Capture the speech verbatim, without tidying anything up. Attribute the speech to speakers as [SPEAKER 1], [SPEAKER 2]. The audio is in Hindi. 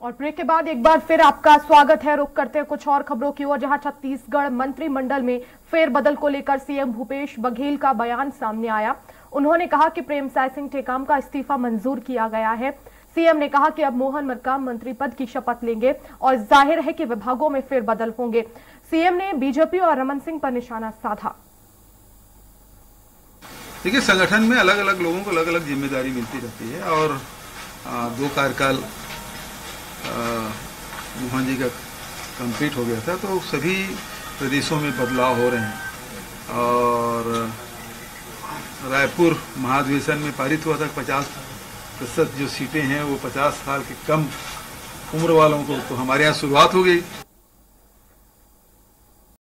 [SPEAKER 1] और ब्रेक के बाद एक बार फिर आपका स्वागत है। रुक करते हैं कुछ और खबरों की ओर, जहां छत्तीसगढ़ मंत्रिमंडल में फेरबदल को लेकर सीएम भूपेश बघेल का बयान सामने आया। उन्होंने कहा कि प्रेमसाय सिंह टेकाम का इस्तीफा मंजूर किया गया है। सीएम ने कहा कि अब मोहन मरकाम मंत्री पद की शपथ लेंगे और जाहिर है कि विभागों में फेरबदल होंगे। सीएम ने बीजेपी और रमन सिंह पर निशाना साधा।
[SPEAKER 2] देखिए, संगठन में अलग अलग लोगों को अलग अलग जिम्मेदारी मिलती रहती है और आ, दो कार्यकाल मोहन जी का कंप्लीट हो गया था, तो सभी प्रदेशों में बदलाव हो रहे हैं और रायपुर महाधिवेशन में पारित हुआ था पचास प्रतिशत जो सीटें हैं वो पचास साल के कम उम्र वालों को, तो हमारे यहाँ शुरुआत हो गई।